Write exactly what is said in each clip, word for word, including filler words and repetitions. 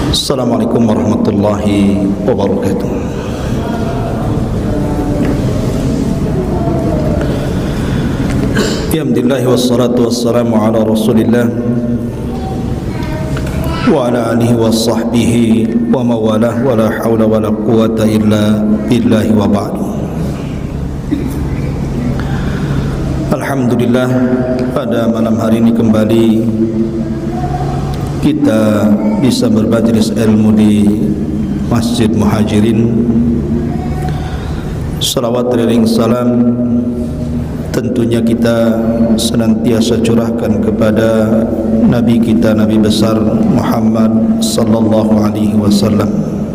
Assalamualaikum warahmatullahi wabarakatuh. Alhamdulillah wassalatu wassalamu ala Rasulillah wa ala alihi wa sahbihi wa mawalah wa la hawla wa la quwata illa billahi wa ba'du. Alhamdulillah, pada malam hari ini kembali kita bisa bermajlis ilmu di Masjid Muhajirin. Salawat ring salam tentunya kita senantiasa curahkan kepada Nabi kita, Nabi besar Muhammad sallallahu alaihi wasallam.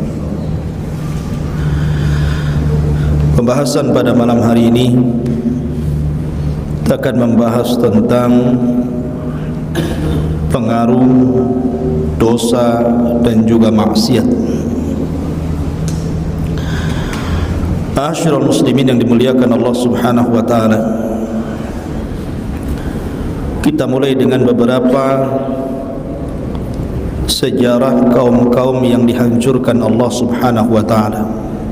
Pembahasan pada malam hari ini kita akan membahas tentang pengaruh dosa dan juga maksiat. Ma'asyiral muslimin yang dimuliakan Allah Subhanahu wa taala, kita mulai dengan beberapa sejarah kaum-kaum yang dihancurkan Allah Subhanahu wa taala.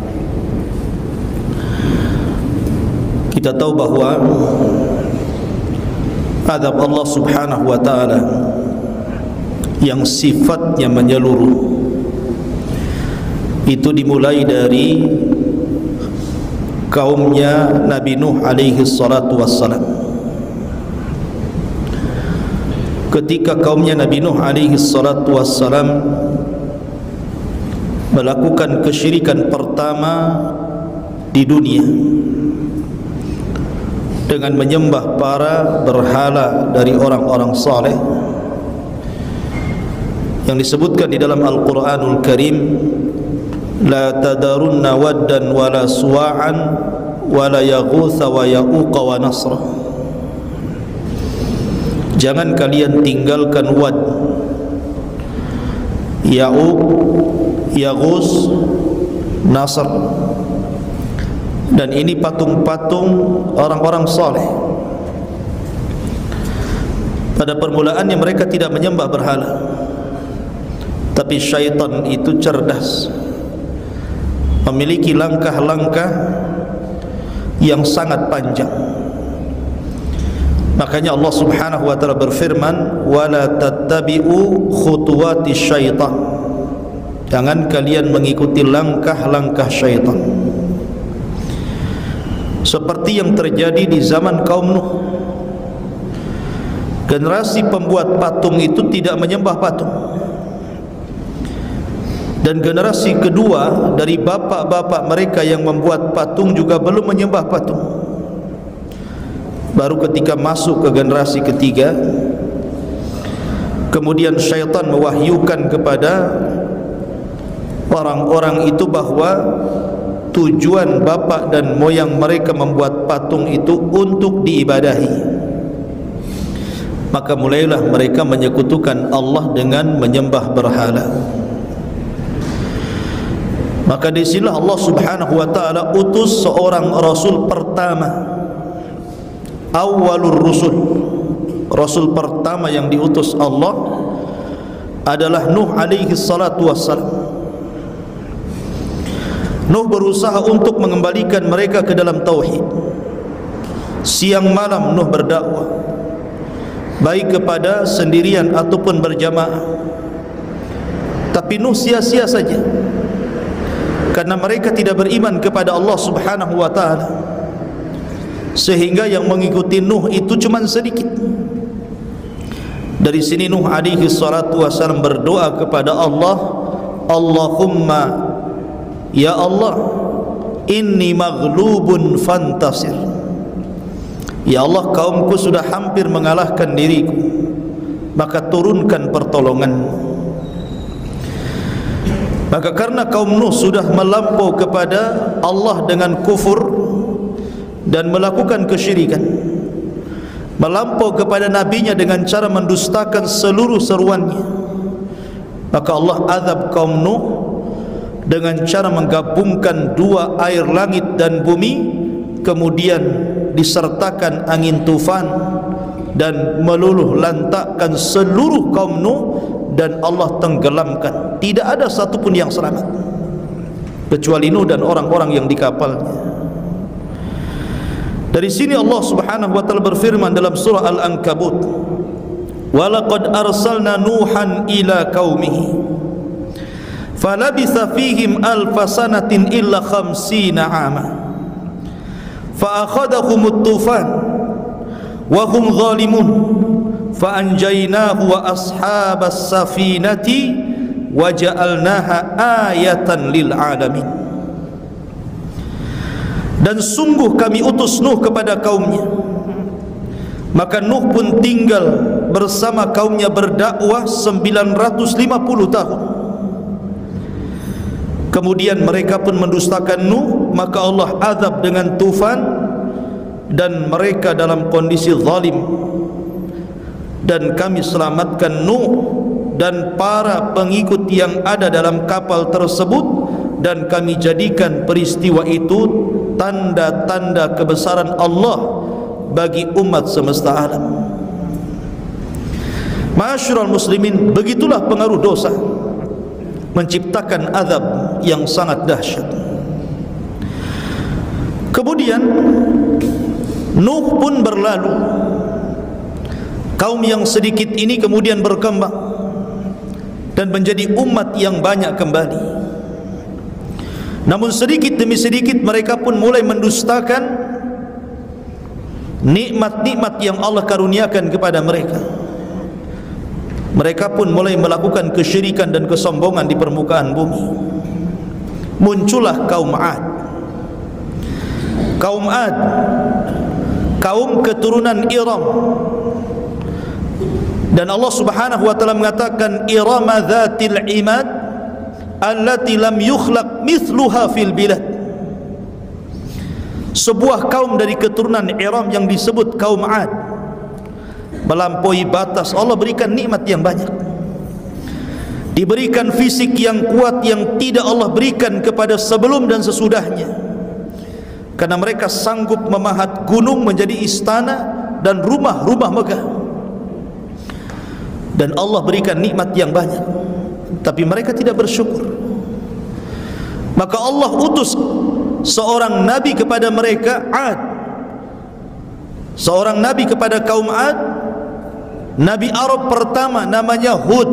Kita tahu bahwa azab Allah Subhanahu wa taala yang sifatnya menyeluruh itu dimulai dari kaumnya Nabi Nuh alaihi salatu wassalam. Ketika kaumnya Nabi Nuh alaihi salatu wassalam melakukan kesyirikan pertama di dunia dengan menyembah para berhala dari orang-orang saleh, yang disebutkan di dalam Al-Quranul Karim, la tadarunna waddan wala suwa'an wala yaghutha wa ya'uqa wa nasra. Jangan kalian tinggalkan Wad, Ya'uq, Yaghus, Nasr, dan ini patung-patung orang-orang saleh. Pada permulaannya mereka tidak menyembah berhala, tapi syaitan itu cerdas, memiliki langkah-langkah yang sangat panjang. Makanya Allah Subhanahu wa taala berfirman, wala tattabi'u khutuwati syaitan. Jangan kalian mengikuti langkah-langkah syaitan. Seperti yang terjadi di zaman kaum Nuh. Generasi pembuat patung itu tidak menyembah patung. Dan generasi kedua dari bapak-bapak mereka yang membuat patung juga belum menyembah patung. Baru ketika masuk ke generasi ketiga, kemudian syaitan mewahyukan kepada orang-orang itu bahwa tujuan bapak dan moyang mereka membuat patung itu untuk diibadahi. Maka mulailah mereka menyekutukan Allah dengan menyembah berhala. Maka di sinilah Allah Subhanahu wa taala utus seorang rasul pertama, awwalur rusul. Rasul pertama yang diutus Allah adalah Nuh alaihi salatu wassalam. Nuh berusaha untuk mengembalikan mereka ke dalam tauhid. Siang malam Nuh berdakwah, baik kepada sendirian ataupun berjamaah. Tapi Nuh sia-sia saja, karena mereka tidak beriman kepada Allah Subhanahu wa taala, sehingga yang mengikuti Nuh itu cuma sedikit. Dari sini Nuh alaihi salatu wasallam berdoa kepada Allah, Allahumma ya Allah, inni maghlubun fantasir. Ya Allah, kaumku sudah hampir mengalahkan diriku, maka turunkan pertolongan. Maka karena kaum Nuh sudah melampau kepada Allah dengan kufur dan melakukan kesyirikan, melampau kepada nabinya dengan cara mendustakan seluruh seruannya, maka Allah azab kaum Nuh dengan cara menggabungkan dua air langit dan bumi, kemudian disertakan angin tufan dan meluluh lantakkan seluruh kaum Nuh, dan Allah tenggelamkan tidak ada satupun yang selamat kecuali Nuh dan orang-orang yang di kapalnya. Dari sini Allah Subhanahu wa taala berfirman dalam surah Al-Ankabut, "Wa laqad arsalna Nuhan ila qaumihi falabitha fihim alfa sanatin illa khamsina 'ama fa akhadhahumut tufan wa hum zalimun fa anjaynahu wa ashabas safinati wa ja'alnaha ayatan lil alamin." Dan sungguh kami utus Nuh kepada kaumnya, maka Nuh pun tinggal bersama kaumnya berdakwah sembilan ratus lima puluh tahun. Kemudian mereka pun mendustakan Nuh, maka Allah azab dengan tufan dan mereka dalam kondisi zalim. Dan kami selamatkan Nuh dan para pengikut yang ada dalam kapal tersebut, dan kami jadikan peristiwa itu tanda-tanda kebesaran Allah bagi umat semesta alam. Ma'asyiral muslimin, begitulah pengaruh dosa menciptakan azab yang sangat dahsyat. Kemudian Nuh pun berlalu. Kaum yang sedikit ini kemudian berkembang dan menjadi umat yang banyak kembali. Namun sedikit demi sedikit mereka pun mulai mendustakan nikmat-nikmat yang Allah karuniakan kepada mereka. Mereka pun mulai melakukan kesyirikan dan kesombongan di permukaan bumi. Muncullah kaum Ad. Kaum Ad, kaum keturunan Iram. Dan Allah Subhanahu wa taala mengatakan irama dzatil imad allati lam yukhlaq mithluha fil bilad. Sebuah kaum dari keturunan Iram yang disebut kaum Ad, melampaui batas. Allah berikan nikmat yang banyak, diberikan fisik yang kuat yang tidak Allah berikan kepada sebelum dan sesudahnya, karena mereka sanggup memahat gunung menjadi istana dan rumah-rumah megah. Dan Allah berikan nikmat yang banyak, tapi mereka tidak bersyukur. Maka Allah utus seorang nabi kepada mereka, Ad. Seorang nabi kepada kaum Ad, Nabi Arab pertama namanya Hud.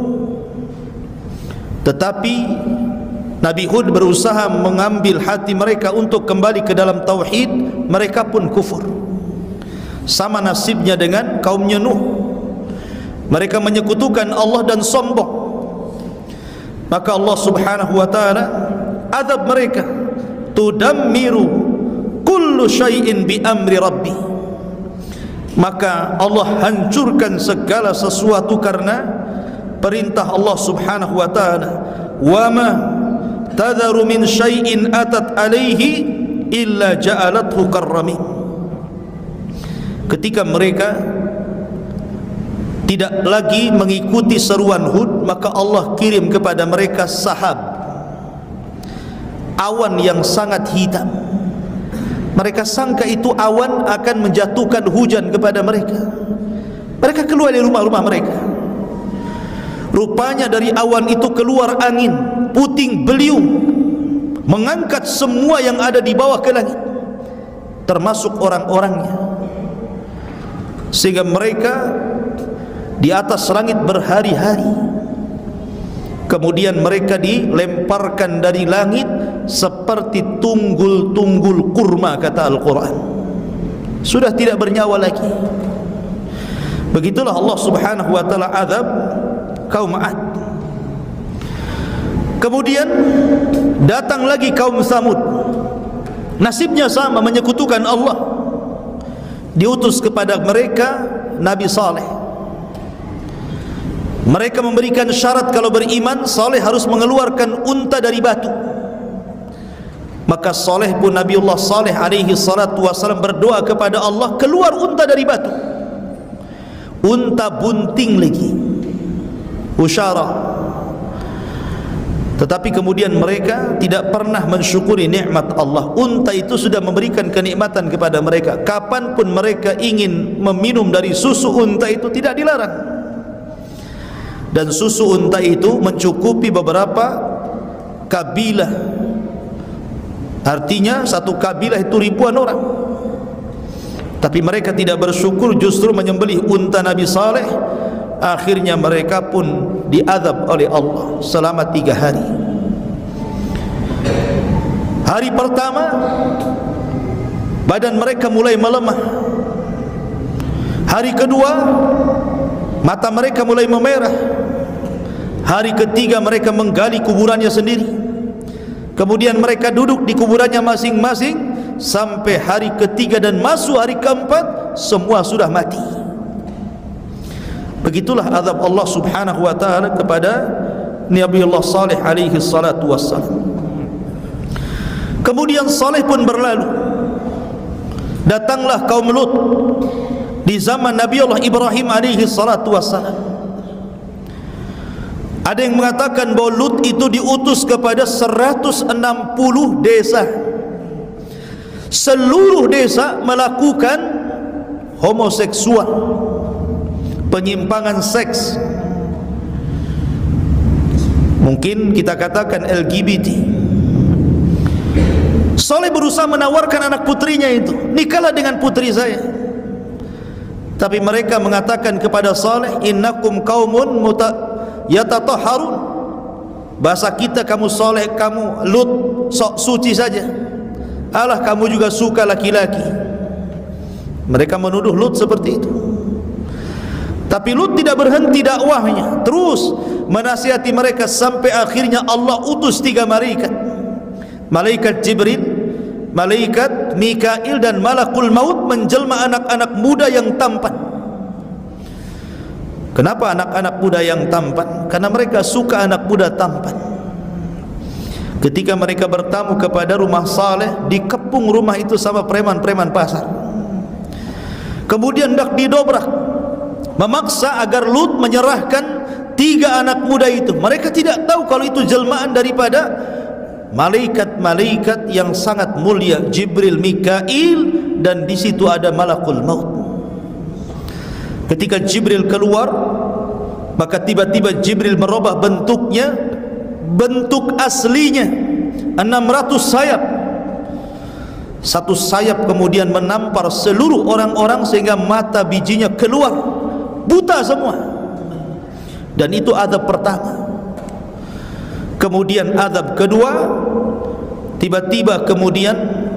Tetapi Nabi Hud berusaha mengambil hati mereka untuk kembali ke dalam tauhid, mereka pun kufur. Sama nasibnya dengan kaumnya Nuh. Mereka menyekutukan Allah dan sombong. Maka Allah Subhanahu wa taala azab mereka, tudammiru kullu syai'in bi amri rabbi. Maka Allah hancurkan segala sesuatu karena perintah Allah Subhanahu wa taala. Wa ma tadharu min syai'in atat alaihi illa ja'alathu karramin. Ketika mereka tidak lagi mengikuti seruan Hud, maka Allah kirim kepada mereka sahab, awan yang sangat hitam. Mereka sangka itu awan akan menjatuhkan hujan kepada mereka. Mereka keluar dari rumah-rumah mereka. Rupanya dari awan itu keluar angin puting beliung, mengangkat semua yang ada di bawah ke langit, termasuk orang-orangnya. Sehingga mereka di atas langit berhari-hari. Kemudian mereka dilemparkan dari langit seperti tunggul-tunggul kurma, kata Al-Quran. Sudah tidak bernyawa lagi. Begitulah Allah Subhanahu wa taala azab kaum Ad. Kemudian datang lagi kaum Samud. Nasibnya sama, menyekutukan Allah. Diutus kepada mereka Nabi Saleh. Mereka memberikan syarat kalau beriman, Saleh harus mengeluarkan unta dari batu. Maka Saleh pun, Nabiullah Saleh alaihi salatu wassalam berdoa kepada Allah, keluar unta dari batu. Unta bunting lagi, usyara. Tetapi kemudian mereka tidak pernah mensyukuri nikmat Allah. Unta itu sudah memberikan kenikmatan kepada mereka. Kapanpun mereka ingin meminum dari susu unta itu tidak dilarang. dan susu unta itu mencukupi beberapa kabilah. Artinya satu kabilah itu ribuan orang. Tapi mereka tidak bersyukur, justru menyembelih unta Nabi Saleh. Akhirnya mereka pun diazab oleh Allah selama tiga hari. Hari pertama badan mereka mulai melemah. Hari kedua mata mereka mulai memerah. Hari ketiga mereka menggali kuburannya sendiri. Kemudian mereka duduk di kuburannya masing-masing sampai hari ketiga, dan masuk hari keempat semua sudah mati. Begitulah azab Allah Subhanahu wa taala kepada Nabiullah Saleh alaihi salatu wassalam. Kemudian Saleh pun berlalu. Datanglah kaum Lut di zaman Nabiullah Ibrahim alaihi salatu wassalam. Ada yang mengatakan bahawa Lut itu diutus kepada seratus enam puluh desa. Seluruh desa melakukan homoseksual, penyimpangan seks. Mungkin kita katakan L G B T. Saleh berusaha menawarkan anak putrinya itu, nikahlah dengan putri saya. Tapi mereka mengatakan kepada Saleh, innakum qaumun muta yatatahharun. Bahasa kita, kamu Saleh, kamu Lut sok suci saja. Alah, kamu juga suka laki-laki. Mereka menuduh Lut seperti itu. Tapi Lut tidak berhenti dakwahnya, terus menasihati mereka sampai akhirnya Allah utus tiga malaikat. Malaikat Jibril, malaikat Mikail, dan malakul maut menjelma anak-anak muda yang tampan. Kenapa anak-anak muda yang tampan? Karena mereka suka anak muda tampan. Ketika mereka bertamu kepada rumah Saleh, dikepung rumah itu sama preman-preman pasar. Kemudian hendak didobrak, memaksa agar Lut menyerahkan tiga anak muda itu. Mereka tidak tahu kalau itu jelmaan daripada malaikat-malaikat yang sangat mulia, Jibril, Mikail, dan di situ ada malakul maut. Ketika Jibril keluar, maka tiba-tiba Jibril merubah bentuknya, bentuk aslinya enam ratus sayap. Satu sayap kemudian menampar seluruh orang-orang sehingga mata bijinya keluar, buta semua. Dan itu azab pertama. Kemudian azab kedua, tiba-tiba kemudian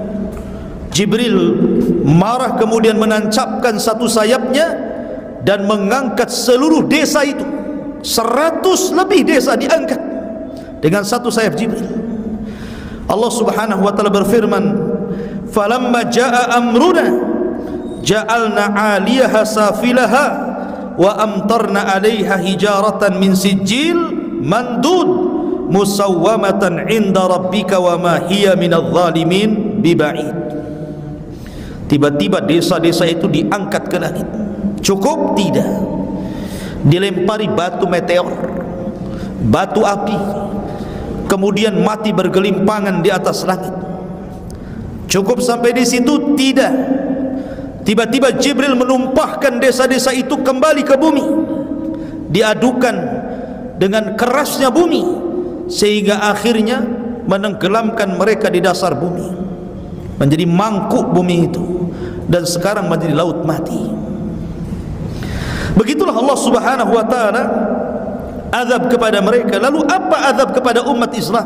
Jibril marah, kemudian menancapkan satu sayapnya dan mengangkat seluruh desa itu. Seratus lebih desa diangkat dengan satu sayap Jibril. Allah Subhanahu wa taala berfirman, falamma jaa amruna ja'alna 'aliyaha safilaha wa amtarna 'alaiha hijaratan min sijil mandud musawwamatan 'inda rabbika wa ma hiya minadh dhalimin biba'id. Tiba-tiba desa-desa itu diangkat ke langit. Cukup? Tidak. Dilempari batu meteor, batu api, kemudian mati bergelimpangan di atas langit. Cukup sampai di situ? Tidak. Tiba-tiba Jibril menumpahkan desa-desa itu kembali ke bumi, diadukan dengan kerasnya bumi sehingga akhirnya menenggelamkan mereka di dasar bumi, menjadi mangkuk bumi itu, dan sekarang menjadi laut mati. Begitulah Allah Subhanahu wa taala azab kepada mereka. Lalu apa azab kepada umat Islam?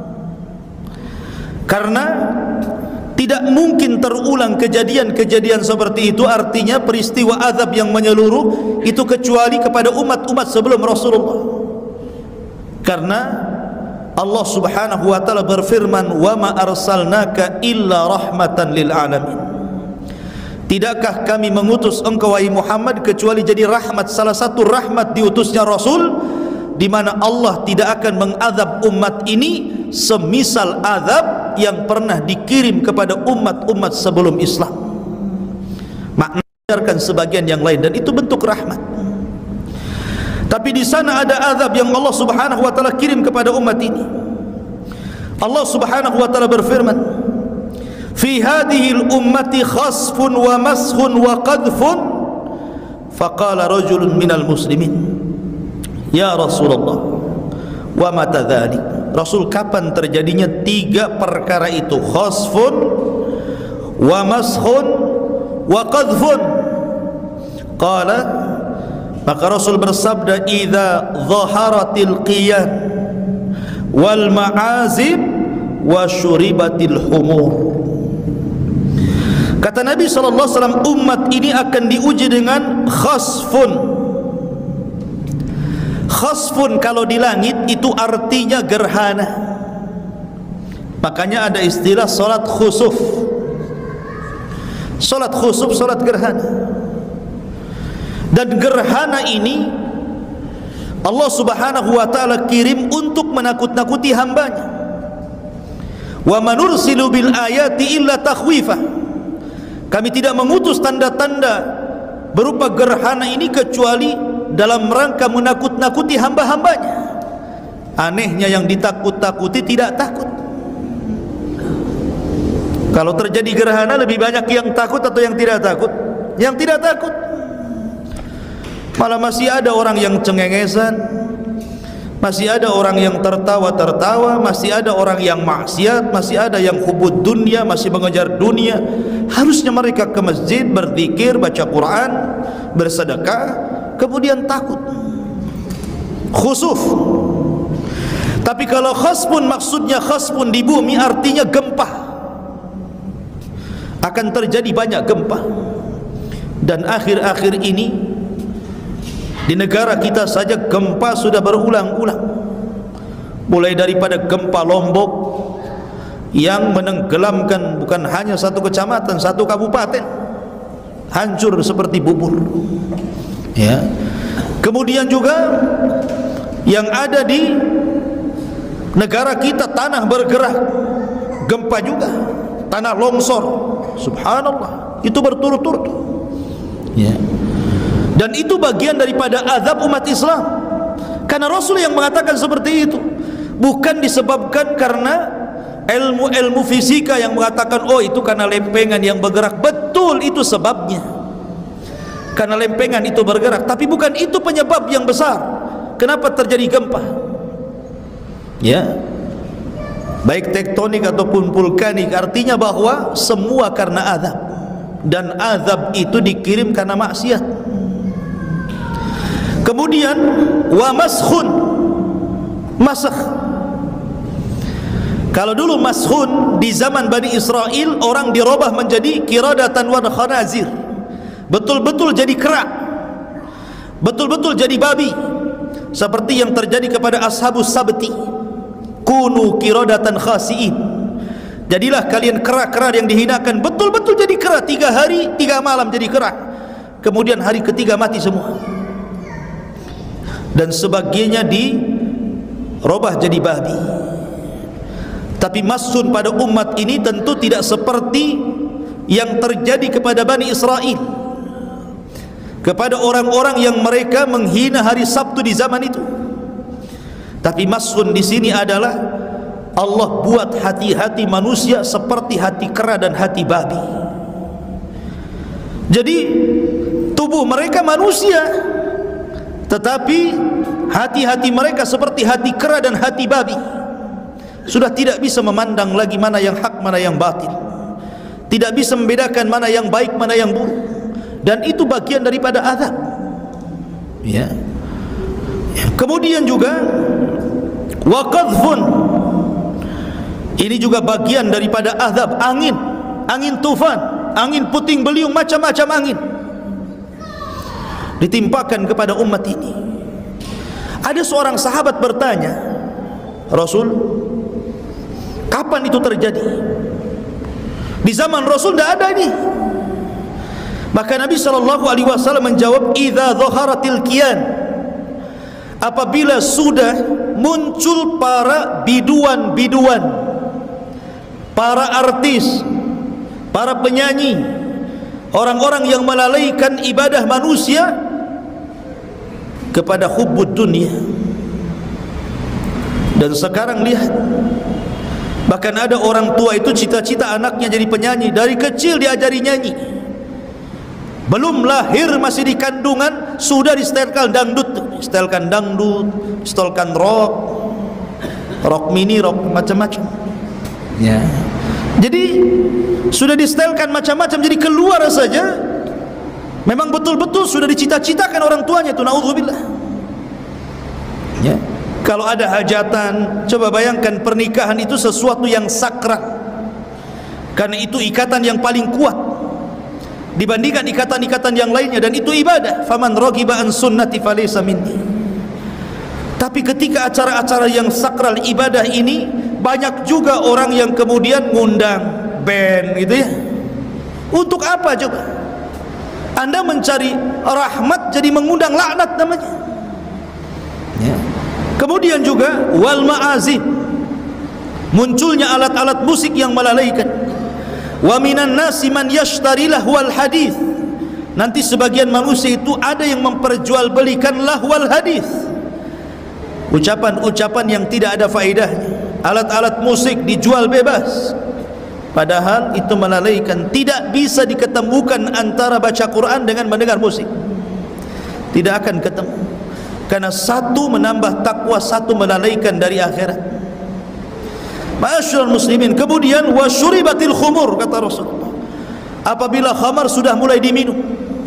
Karena tidak mungkin terulang kejadian-kejadian seperti itu, artinya peristiwa azab yang menyeluruh itu, kecuali kepada umat-umat sebelum Rasulullah. Karena Allah Subhanahu wa taala berfirman, "Wa ma arsalnaka illa rahmatan lil alamin." Tidakkah kami mengutus engkau wahai Muhammad kecuali jadi rahmat, salah satu rahmat diutusnya Rasul, di mana Allah tidak akan mengazab umat ini semisal azab yang pernah dikirim kepada umat-umat sebelum Islam. Maknanya sebagian yang lain, dan itu bentuk rahmat. Tapi di sana ada azab yang Allah Subhanahu wa taala kirim kepada umat ini. Allah Subhanahu wa taala berfirman, fi hadhihi al-ummati khasfun wa maskhun wa qadhfun faqala rajulun minal muslimin Ya Rasulullah, wa mata dzalik, Rasul kapan terjadinya tiga perkara itu, khasfun wa maskhun wa qadhfun? Qala, maka Rasul bersabda, idza dhaharatil qiyan wal ma'azib wa syuribatil humur. Kata Nabi sallallahu alaihi wasallam, umat ini akan diuji dengan khasfun. Khasfun kalau di langit itu artinya gerhana. Makanya ada istilah salat khusuf. Salat khusuf, salat gerhana. Dan gerhana ini Allah subhanahu wa ta'ala kirim untuk menakut-nakuti hambanya. Wa manursilu bil ayati illa takhwifa. Kami tidak mengutus tanda-tanda berupa gerhana ini kecuali dalam rangka menakut-nakuti hamba-hambanya. Anehnya yang ditakut-takuti tidak takut. Kalau terjadi gerhana lebih banyak yang takut atau yang tidak takut? Yang tidak takut. Malah masih ada orang yang cengengesan, masih ada orang yang tertawa-tertawa, masih ada orang yang maksiat, masih ada yang hubud dunia, masih mengejar dunia. Harusnya mereka ke masjid, berzikir, baca Quran, bersedekah, kemudian takut. Khusuf. Tapi kalau khasfun, maksudnya khasfun di bumi artinya gempa. Akan terjadi banyak gempa. Dan akhir-akhir ini di negara kita saja gempa sudah berulang-ulang. Mulai daripada gempa Lombok yang menenggelamkan bukan hanya satu kecamatan, satu kabupaten, hancur seperti bubur. Ya. Kemudian juga yang ada di negara kita, tanah bergerak, gempa juga, tanah longsor. Subhanallah, itu berturut-turut. Ya. Dan itu bagian daripada azab umat Islam. Karena Rasul yang mengatakan seperti itu, bukan disebabkan karena ilmu-ilmu fisika yang mengatakan oh itu karena lempengan yang bergerak. Betul, itu sebabnya, karena lempengan itu bergerak, tapi bukan itu penyebab yang besar kenapa terjadi gempa. Ya, baik tektonik ataupun vulkanik, artinya bahwa semua karena azab, dan azab itu dikirim karena maksiat. Kemudian wa maskhun, masakh. Kalau dulu maskhun di zaman Bani Israel, orang dirubah menjadi qiradatan wa khanazir, betul-betul jadi kera, betul-betul jadi babi, seperti yang terjadi kepada ashabus sabti. Kunu qiradatan khasiin, jadilah kalian kera-kera yang dihinakan, betul-betul jadi kera, tiga hari tiga malam jadi kera, kemudian hari ketiga mati semua. Dan sebagiannya dirubah jadi babi. Tapi masun pada umat ini tentu tidak seperti yang terjadi kepada Bani Israel, kepada orang-orang yang mereka menghina hari Sabtu di zaman itu. Tapi masun di sini adalah Allah buat hati-hati manusia seperti hati kera dan hati babi. Jadi tubuh mereka manusia, tetapi hati-hati mereka seperti hati kera dan hati babi. Sudah tidak bisa memandang lagi mana yang hak, mana yang batil, tidak bisa membedakan mana yang baik, mana yang buruk. Dan itu bagian daripada azab. Ya. Kemudian juga wa qadhfun, ini juga bagian daripada azab. Angin, angin tufan, angin puting beliung, macam-macam angin ditimpakan kepada umat ini. Ada seorang sahabat bertanya, Rasul, kapan itu terjadi? Di zaman Rasul tidak ada ini. Maka Nabi sallallahu alaihi wasallam menjawab, idza dhaharatil qiyan, apabila sudah muncul para biduan-biduan, para artis, para penyanyi, orang-orang yang melalaikan ibadah manusia kepada hubbud dunia. Dan sekarang lihat, bahkan ada orang tua itu cita-cita anaknya jadi penyanyi, dari kecil diajari nyanyi. belum lahir masih di kandungan sudah disetelkan dangdut, setelkan dangdut, setelkan rock, rock mini, rock macam-macam. Ya. Jadi sudah disetelkan macam-macam, jadi keluar saja memang betul-betul sudah dicita-citakan orang tuanya itu, naudzubillah. Ya. Kalau ada hajatan, coba bayangkan pernikahan itu sesuatu yang sakral. Karena itu ikatan yang paling kuat dibandingkan ikatan-ikatan yang lainnya, dan itu ibadah. Faman raghiba an sunnati falaysa minni. Tapi ketika acara-acara yang sakral ibadah ini, banyak juga orang yang kemudian ngundang band gitu ya. Untuk apa coba? Anda mencari rahmat jadi mengundang laknat namanya. Ya. Kemudian juga wal ma'azif, munculnya alat-alat musik yang melalaikan. Wa minan nasi man yashtari lahwal hadis. Nanti sebagian manusia itu ada yang memperjualbelikan lahwal hadis, ucapan-ucapan yang tidak ada faedahnya. Alat-alat musik dijual bebas, padahal itu melalaikan. Tidak bisa diketemukan antara baca Quran dengan mendengar musik, tidak akan ketemu. Karena satu menambah takwa, satu melalaikan dari akhirat. Ma'asyiral muslimin, kemudian wasyuribatil khumur, kata Rasulullah, apabila khamar sudah mulai diminum,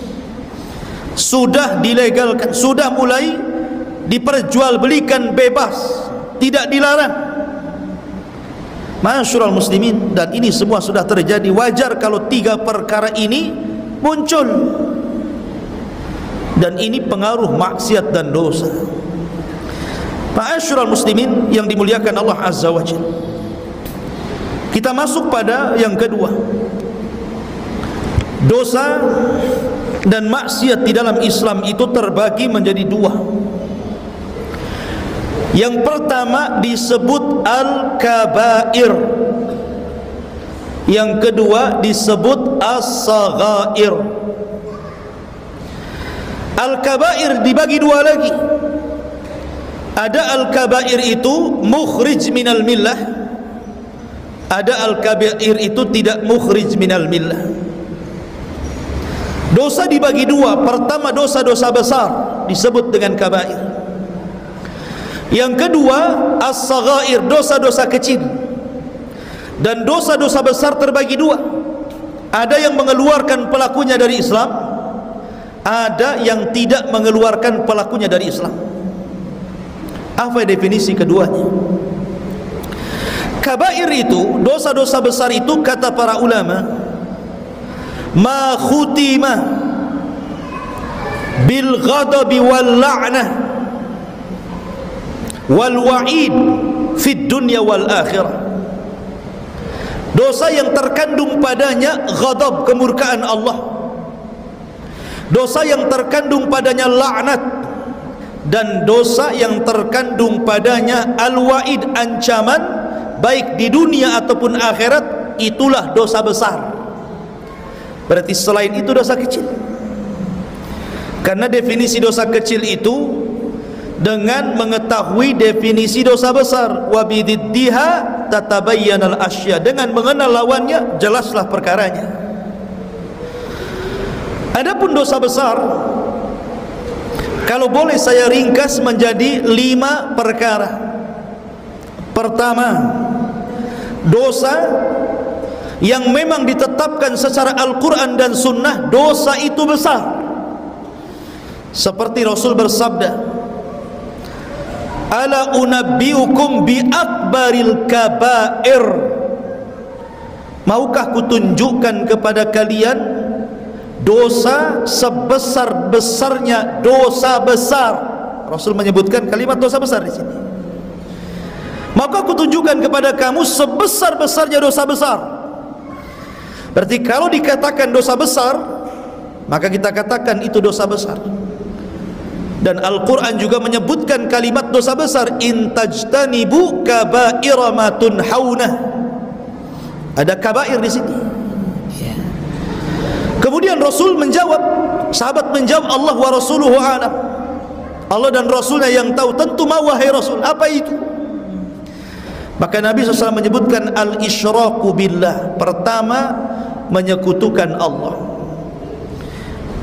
sudah dilegalkan, sudah mulai diperjualbelikan bebas, tidak dilarang. Ma'asyiral muslimin, dan ini semua sudah terjadi. Wajar kalau tiga perkara ini muncul, dan ini pengaruh maksiat dan dosa. Ma'asyiral muslimin yang dimuliakan Allah Azza wa Jalla, kita masuk pada yang kedua. Dosa dan maksiat di dalam Islam itu terbagi menjadi dua. Yang pertama disebut al-kabair, yang kedua disebut as-saghair. Al-kabair dibagi dua lagi. Ada al-kabair itu mukhrij minal millah, ada al-kabair itu tidak mukhrij minal millah. Dosa dibagi dua. Pertama dosa-dosa besar disebut dengan kabair. Yang kedua as-saghair, dosa-dosa kecil. Dan dosa-dosa besar terbagi dua. Ada yang mengeluarkan pelakunya dari Islam, ada yang tidak mengeluarkan pelakunya dari Islam. Apa definisi keduanya? Kabair itu, dosa-dosa besar itu, kata para ulama, ma khutima bil ghadabi wal la'nah wal wa'id fid dunya wal akhirah. Dosa yang terkandung padanya ghadab, kemurkaan Allah. Dosa yang terkandung padanya laknat, dan dosa yang terkandung padanya al-wa'id, ancaman baik di dunia ataupun akhirat. Itulah dosa besar. Berarti selain itu dosa kecil. Karena definisi dosa kecil itu dengan mengetahui definisi dosa besar. Wa bididdiha tatabayyanal asya, dengan mengenal lawannya jelaslah perkaranya. Adapun dosa besar, kalau boleh saya ringkas menjadi lima perkara. Pertama, dosa yang memang ditetapkan secara Al-Quran dan Sunnah, dosa itu besar. Seperti Rasul bersabda, ala unabbiukum bi akbaril kabair, maukah kutunjukkan kepada kalian dosa sebesar-besarnya dosa besar. Rasul menyebutkan kalimat dosa besar di sini. Maka kutunjukkan kepada kamu sebesar-besarnya dosa besar. Berarti kalau dikatakan dosa besar, maka kita katakan itu dosa besar. Dan Al-Quran juga menyebutkan kalimat dosa besar, in tajtanibu kabaira ma tunhauna. Ada kabair di sini. Kemudian Rasul menjawab, sahabat menjawab, Allah wa rasuluhu a'lam, Allah dan Rasulnya yang tahu. Tentu mau wahai Rasul, apa itu? Maka Nabi shallallahu alaihi wasallam menyebutkan al-isyraku billah. Pertama, menyekutukan Allah.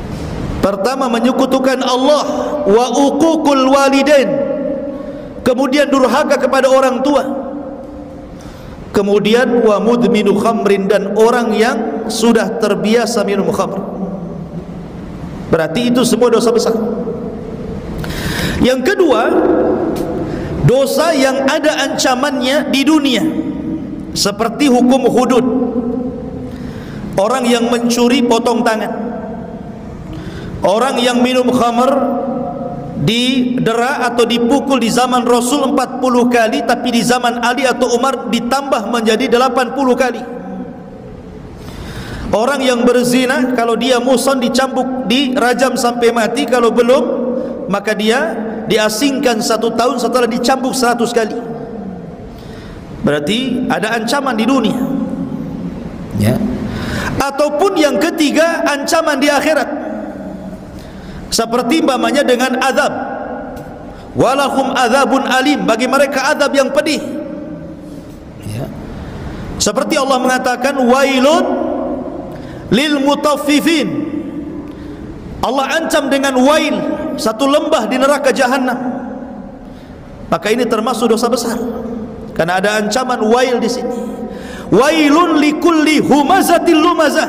Pertama, menyekutukan Allah, wa uququl walidain, kemudian durhaka kepada orang tua, kemudian wa mudminu khamrin, dan orang yang sudah terbiasa minum khamr. Berarti itu semua dosa besar. Yang kedua, dosa yang ada ancamannya di dunia, seperti hukum hudud. Orang yang mencuri potong tangan, orang yang minum khamr didera atau dipukul di zaman Rasul empat puluh kali, tapi di zaman Ali atau Umar ditambah menjadi delapan puluh kali. Orang yang berzina, kalau dia muhsan dicambuk, dirajam sampai mati. Kalau belum, maka dia diasingkan satu tahun setelah dicambuk seratus kali. Berarti ada ancaman di dunia, ya. Ataupun yang ketiga, ancaman di akhirat, seperti umpamanya dengan azab, walahum azabun alim, bagi mereka azab yang pedih, ya. Seperti Allah mengatakan wailun lil mutaffifin, Allah ancam dengan wail, satu lembah di neraka jahanam. Maka ini termasuk dosa besar, karena ada ancaman wail di sini. Wailun likulli humazatil lumazah,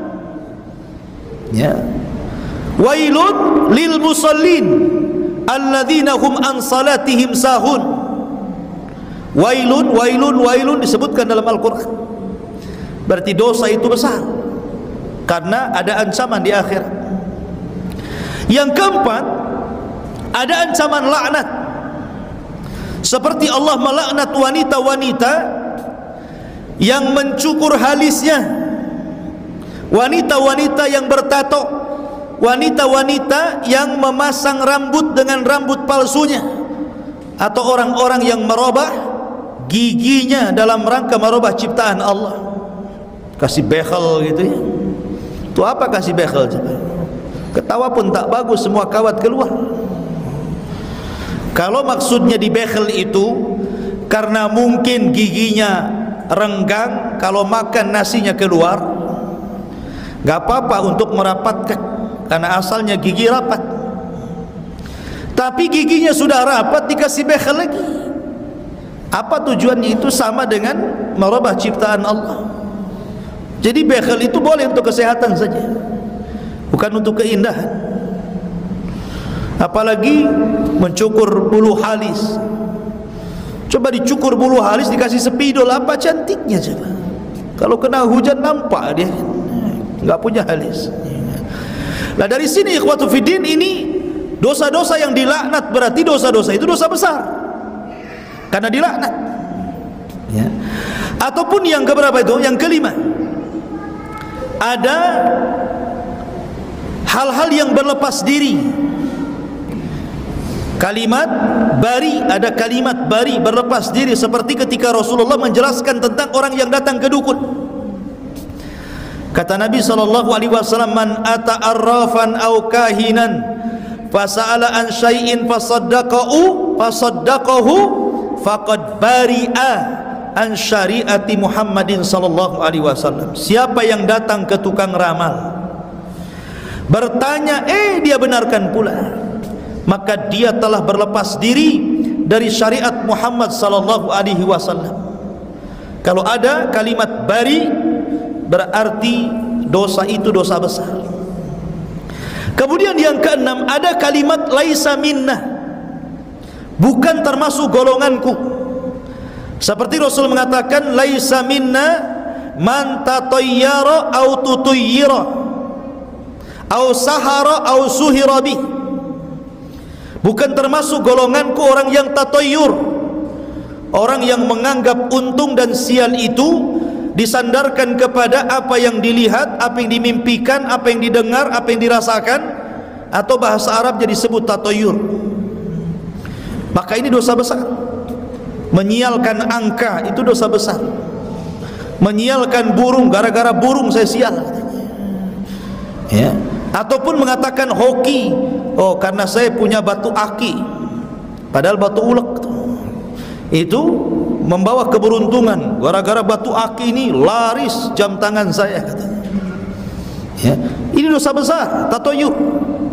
ya. Wailun lil musallin alladzina hum an salatihim sahun. Wailun, wailun, wailun disebutkan dalam Al-Quran. Berarti dosa itu besar, karena ada ancaman di akhirat. Yang keempat, ada ancaman laknat, seperti Allah melaknat wanita-wanita yang mencukur halisnya, wanita-wanita yang bertato, wanita-wanita yang memasang rambut dengan rambut palsunya, atau orang-orang yang merubah giginya dalam rangka merubah ciptaan Allah. Kasih bekhel gitu ya. Itu apa kasih bekhel? Ketawa pun tak bagus, semua kawat keluar. Kalau maksudnya di bekhel itu karena mungkin giginya renggang, kalau makan nasinya keluar, gak apa-apa untuk merapatkan, karena asalnya gigi rapat. Tapi giginya sudah rapat dikasih bekhel lagi, apa tujuannya? Itu sama dengan merubah ciptaan Allah. Jadi bekhel itu boleh untuk kesehatan saja, bukan untuk keindahan. Apalagi mencukur bulu halis. Coba dicukur bulu halis dikasih spidol, apa cantiknya coba. Kalau kena hujan nampak dia nggak punya halis. Nah dari sini ikhwatu fiddin, ini dosa-dosa yang dilaknat, berarti dosa-dosa itu dosa besar karena dilaknat, ya. Ataupun yang keberapa itu? Yang kelima, ada hal-hal yang berlepas diri. Kalimat bari, ada kalimat bari, berlepas diri, seperti ketika Rasulullah menjelaskan tentang orang yang datang ke dukun. Kata Nabi sallallahu alaihi wasallam, man ata arrafan aw kahinan fasa'ala an syai'in fasaddaqahu fasaddaqahu faqad bari'a an syariati Muhammadin sallallahu alaihi wasallam. Siapa yang datang ke tukang ramal, bertanya, eh dia benarkan pula, maka dia telah berlepas diri dari syariat Muhammad sallallahu alaihi wasallam. Kalau ada kalimat bari, berarti dosa itu dosa besar. Kemudian yang keenam, ada kalimat laisa minna, bukan termasuk golonganku. Seperti Rasul mengatakan, laisa minna man tatayyara au tutuyyira au sahara au suhira bih. Bukan termasuk golonganku orang yang tatoyur, orang yang menganggap untung dan sial itu disandarkan kepada apa yang dilihat, apa yang dimimpikan, apa yang didengar, apa yang dirasakan, atau bahasa Arabnya disebut tatoyur. Maka ini dosa besar. Menyialkan angka itu dosa besar. Menyialkan burung, gara-gara burung saya sial, ya. Ataupun mengatakan hoki, oh karena saya punya batu aki, padahal batu ulek itu membawa keberuntungan. Gara-gara batu aki ini laris jam tangan saya, katanya, ya. Ini dosa besar, tatoyur.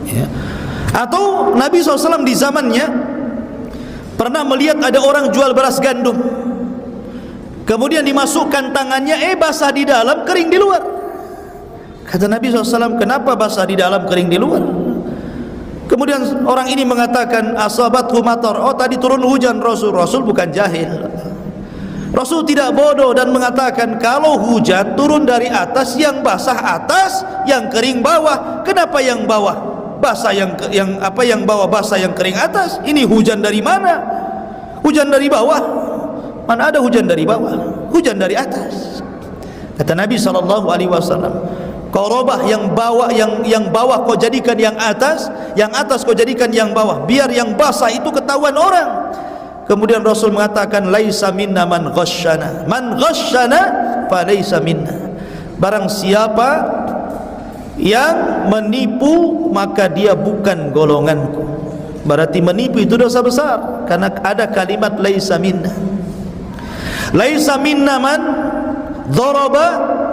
ya. Atau Nabi shallallahu alaihi wasallam di zamannya pernah melihat ada orang jual beras gandum, kemudian dimasukkan tangannya, eh basah di dalam, kering di luar. Kata Nabi shallallahu alaihi wasallam, kenapa basah di dalam, kering di luar? Kemudian orang ini mengatakan, asabathu matar, oh tadi turun hujan. Rasul Rasul bukan jahil. Rasul tidak bodoh dan mengatakan, kalau hujan turun dari atas, yang basah atas, yang kering bawah. Kenapa yang bawah basah, yang yang apa yang bawah basah, yang kering atas? Ini hujan dari mana? Hujan dari bawah. Mana ada hujan dari bawah? Hujan dari atas. Kata Nabi sallallahu alaihi wasallam, korobah yang bawah, yang yang bawah kau jadikan yang atas, yang atas kau jadikan yang bawah, biar yang basah itu ketahuan orang. Kemudian Rasul mengatakan, laisa minna man ghasyana, man ghasyana fa laisa minna. Barang siapa yang menipu, maka dia bukan golonganku. Berarti menipu itu dosa besar, karena ada kalimat laisa minna. Laisa minna man daraba,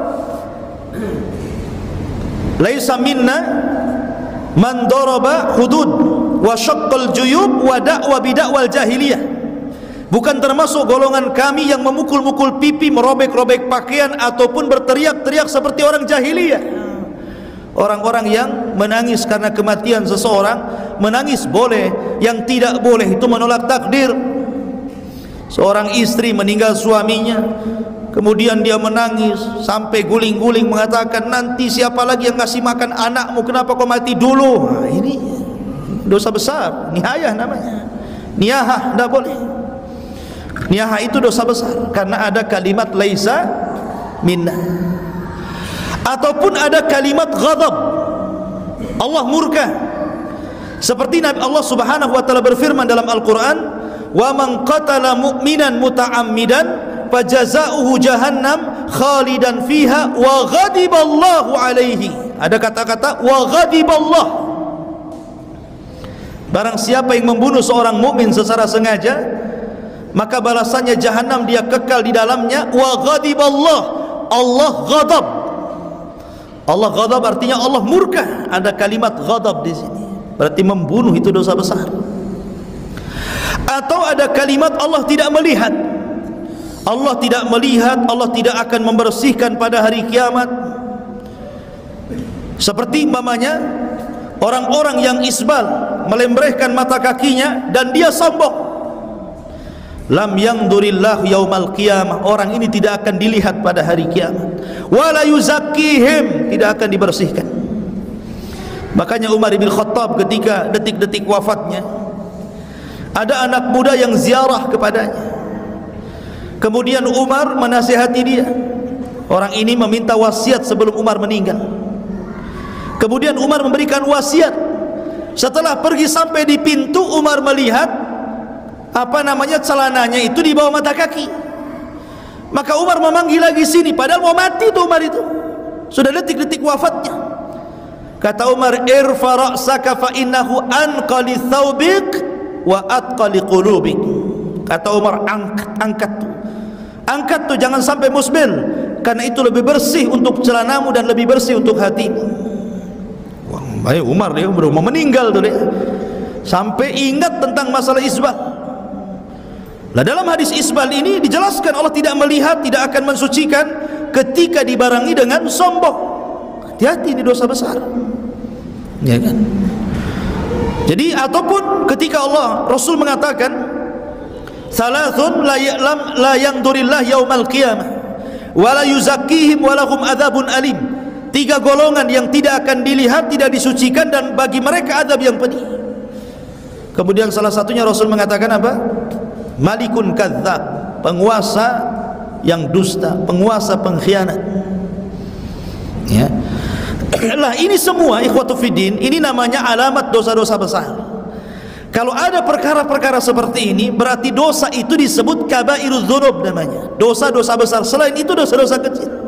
laisa minna man daraba hudud wa syaqqal juyub wa da'wa bid'awal jahiliyah. Bukan termasuk golongan kami yang memukul-mukul pipi, merobek-robek pakaian, ataupun berteriak-teriak seperti orang jahiliyah. Orang-orang yang menangis karena kematian seseorang, menangis boleh, yang tidak boleh itu menolak takdir. Seorang istri meninggal suaminya, kemudian dia menangis sampai guling-guling mengatakan, nanti siapa lagi yang ngasih makan anakmu, kenapa kau mati dulu? Nah, ini dosa besar, nihayah namanya. Niyahah tidak boleh. Niyahah itu dosa besar karena ada kalimat laisa minna. Ataupun ada kalimat ghadab, Allah murka. Seperti Nabi Allah Subhanahu wa taala berfirman dalam Al-Qur'an, wa man qatala mu'minan muta'ammidan fajazaohu jahannam khalidan fiha wa ghadiballahu alaihi. Ada kata-kata wa ghadiballah. Barang siapa yang membunuh seorang mukmin secara sengaja, maka balasannya jahanam, dia kekal di dalamnya. Wa ghadiballah, Allah ghadab. Allah ghadab artinya Allah murka. Ada kalimat ghadab di sini, berarti membunuh itu dosa besar. Atau ada kalimat Allah tidak melihat. Allah tidak melihat, Allah tidak akan membersihkan pada hari kiamat. Seperti umpamanya orang-orang yang isbal, melembrehkan mata kakinya dan dia sombong. Lam yangdurillahu yaumal qiyamah, orang ini tidak akan dilihat pada hari kiamat. Wala yuzakkihim, tidak akan dibersihkan. Makanya Umar bin Khattab ketika detik-detik wafatnya, ada anak muda yang ziarah kepadanya. Kemudian Umar menasihati dia. Orang ini meminta wasiat sebelum Umar meninggal. Kemudian Umar memberikan wasiat. Setelah pergi sampai di pintu, Umar melihat apa namanya celananya itu di bawah mata kaki. Maka Umar memanggil lagi sini, padahal mau mati tuh Umar itu, sudah detik-detik wafatnya. Kata Umar, irfa ra'saka fa innahu anqali thawbik wa atqali qulubik. Kata Umar, angkat, angkat tuh, angkat tuh, jangan sampai musbil, karena itu lebih bersih untuk celanamu dan lebih bersih untuk hatimu. Wah, baik Umar dia belum mau meninggal tuh dia, sampai ingat tentang masalah isbal. Nah, dalam hadis isbal ini dijelaskan Allah tidak melihat, tidak akan mensucikan ketika dibarengi dengan sombong. Hati-hati, ini dosa besar, ya kan? Jadi ataupun ketika Allah Rasul mengatakan salasun la ya'lam la yangdurillah yaumal qiyamah wa la yuzakkihim wa lahum adzabun alim. Tiga golongan yang tidak akan dilihat, tidak disucikan, dan bagi mereka azab yang pedih. Kemudian salah satunya Rasul mengatakan apa? Malikun kadzdzab, penguasa yang dusta, penguasa pengkhianat. Ya. Lah ini semua ikhwatu fiddin, ini namanya alamat dosa-dosa besar. Kalau ada perkara-perkara seperti ini, berarti dosa itu disebut kabairudz dzunub namanya. Dosa-dosa besar. Selain itu dosa-dosa kecil.